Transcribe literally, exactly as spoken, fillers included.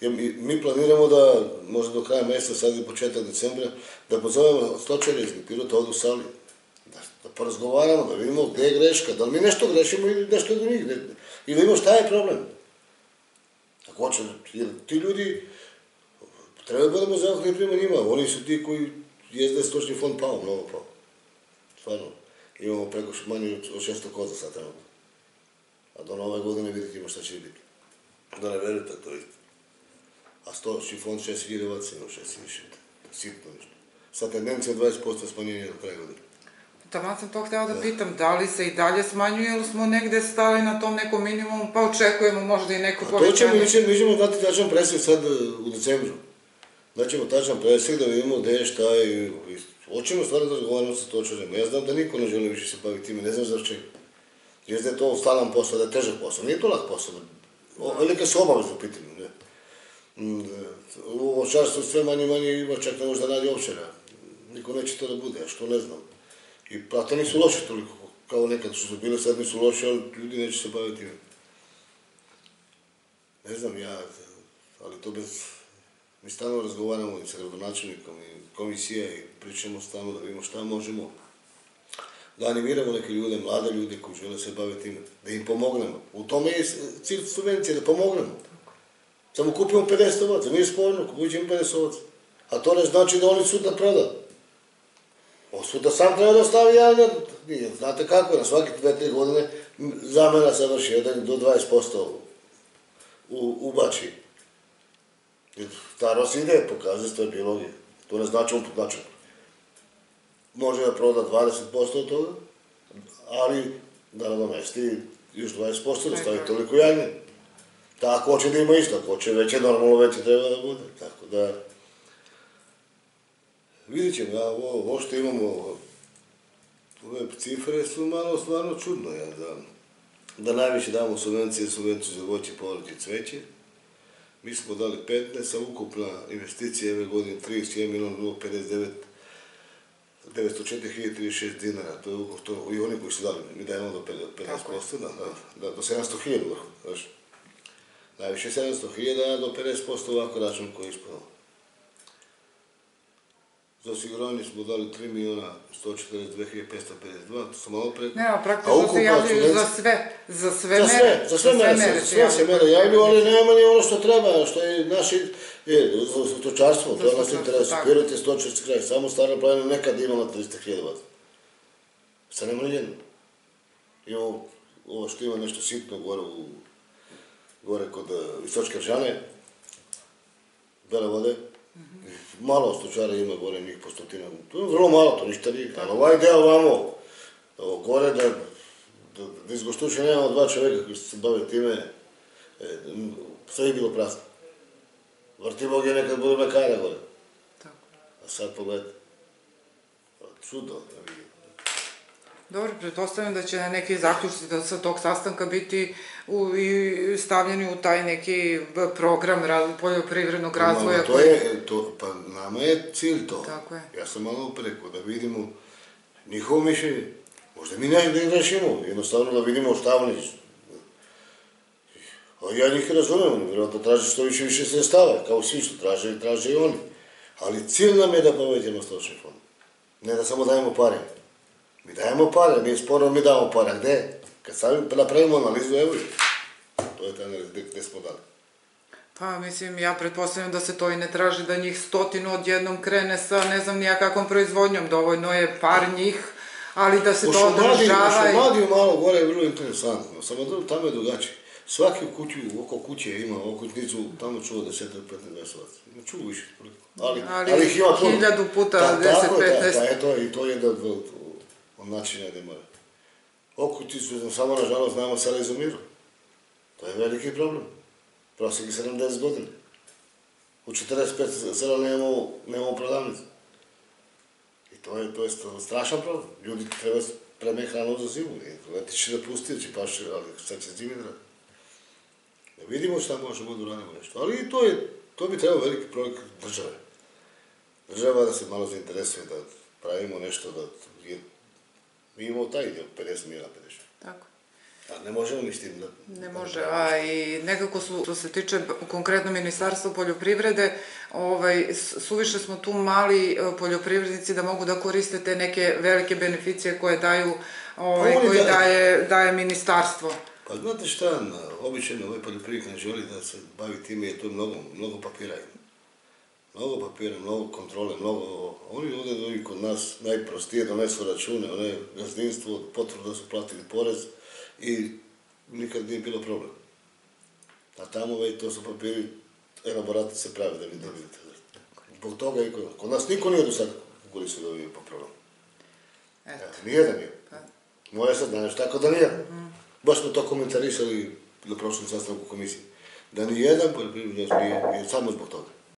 Mi planiramo da, možda do kraja mjeseca, sad je početak decembra, da pozovemo stočare iz Pirota ovdje u sali. Da porazgovaramo, da vidimo gdje je greška, da li mi nešto grešimo ili nešto od njih. I da vidimo šta je problem. Ako hoće, jer ti ljudi treba da budemo zahvalni prema njima. Oni su ti koji jezde stočni fond pao, mnogo pao. Stvarno. Imamo preko manje od šesto koza sad trenutno. A do nove godine vidite ima šta će biti. Da ne verujete, to je isto. A stočni fond šest hiljada ovaca ima šest više. Sitno nešto. Sa tendencijom dvadeset posto smanjenja do kraja godine. Taman sam to htjela da pitam, da li se i dalje smanjuje ili smo negde stali na tom nekom minimumu, pa očekujemo možda i neko povećanje? To ćemo, mi ćemo dati tačan presjek sad u decembru. Daćemo tačan presjek da vidimo gde je, šta je. Hoćemo stvarno da razgovaramo sa stočarima. Ja znam da niko ne želi više se baviti time, ne znam za čega. Jer da je to stalan posao, da je težak posao. Nije to lak posao. Velike su obavezne u pitanju. U ovčarstvu sve manje i manje ima, čak ne možda radi ovčara. Niko neće to da bude, a što ne znam. I plate nisu loše toliko, kao nekad što su bile, sad nisu loše, ali ljudi neće se baviti time. Ne znam ja, ali to bez... Mi stalno razgovaramo i sa gradonačelnikom i komisija i pričamo stalno da vidimo šta možemo. Da animiramo neke ljude, mlade ljude koji žele se baviti time, da im pomognemo. U tome je cilj subvencije, da pomognemo. Samo kupimo pedeset ovaca, nije spojno, kupimo pedeset ovaca. A to ne znači da oni sutra proda. Sutra sam treba da ostavi jagnjad, znate kako je, na svake dve tri godine zamena se vrši jedan do dvadeset posto ubači. Starost ide, pokazuje svoje biologije. To ne znači on znači. Može da proda dvadeset posto od toga, ali da nadomesti još dvadeset posto da stavi toliko jagnjad. Tako hoće da ima isto, ako hoće veće, normalno veće treba da bude. Tako da... Vidjet ćemo, ovo što imamo, ove cifre su malo stvarno čudno, da najviše damo subvencije, subvenciju za voće, povrće i cveće. Mi smo dali petnaest, a ukupna investicija ove godine trideset jedan milion pedeset devet devetsto četiri hiljade trideset šest dinara, to je ukupno, i oni koji su dali, mi dajemo do pedeset posto, do sedamsto hiljada, najviše sedamsto hiljada, do pedeset posto ovako račun koji je ispuno. Za osiguranje smo dali tri miliona sto četrdeset dve hiljade petsto pedeset dva, to sam malo preko. Ne, a praktično se javljaju za sve, za sve mere. Za sve mere, sve se mere javljaju, ali najmanje ono što treba, što je naši, za stočarstvo, to je nas interes. Pirot stočarski kraj, samo Stara planina nekad imala tristo hiljada ovaca. Sad nema ni jedno. Imamo ovo što ima nešto sitno gore kod Istočke Ržane, Bele Vode. Malo stočara ima gore, njih po stotina. To je vrlo malo, to ništa nije. Ali ovaj deo ovamo, gore, da iz Goštuća nemamo dva čoveka koji se bave time, sve je bilo prazno. Vrtibog je nekad bilo mekara gore. A sad pogledajte. Čudo. Dobro, pretpostavljam da će neki zaključci sa tog sastanka biti stavljeni u taj neki program poljoprivrednog razvoja. Pa nama je cilj to. Ja sam malo preko da vidimo njihovo mišljenje. Možda mi ne grešimo, jednostavno da vidimo šta oni. Ja njih razumijem, vjerojatno traže što više više sredstava, kao svi što traže, traže i oni. Ali cilj nam je da povećamo stočni fond. Ne da samo dajemo pare. Mi dajemo pare, nije sporno, mi damo pare. Gde? Kad sami napravimo analizu, evo, to je ta analiza gde smo dali. Pa, mislim, ja pretpostavljam da se to i ne traži da njih stotinu odjednom krene sa ne znam nija kakvom proizvodnjom, dovoljno je par njih, ali da se to održava. U Šumadiju malo gore je vrlo interesantno, samo tamo je drugačije. Svaki u kuću, oko kuće ima okućnicu, tamo čuva deset do petnaest dvadeset ovaca. Čuva više, ali ih ima puno. Hiljadu puta deset petnaest. Tako je, i to je jedna od načina gde mora. Okućnicu, samo nažalost znamo sada izumiru. To je veliki problem. Prosjek je sedamdeset godina. U četrdeset pet sela nemamo prodavnicu. I to je strašan problem. Ljudi treba preme hranu za zimu. Leti će da pusti, će paše, ali sad će zimi da radi. Da vidimo šta možemo da uradimo nešto. Ali to bi trebao veliki projekt države. Država da se malo zainteresuje, da pravimo nešto, da mi imamo taj dio, pedeset miliona pedeset. Tako. A ne možemo mi s tim da... Ne može, a i nekako su, što se tiče konkretno Ministarstva poljoprivrede, ovaj, suviše smo tu mali poljoprivrednici da mogu da koriste te neke velike beneficije koje daju, ovaj, koji daje, daje ministarstvo. Pa znate šta, običajno ovaj poljoprivrednik ne želi da se bavi time, je to mnogo, mnogo papira ima. Mnogo papira, mnogo kontrole, mnogo... Oni ovdje dođu kod nas najprostije donesu račune, one gazdinstvo, potvrdu da su platili porez i nikad nije bilo problem. A tamo već to su papiri, elaborati se pravi da vi da vidite. Zbog toga i kod, kod nas niko nije do sada kukulicu da je po problem. Eto, nijedan je. Moje sad znaš, tako da nijedan. Baš smo to komentarisali na prošlom sastanku komisije. Da nijedan poljoprivrednik nije, je samo zbog toga.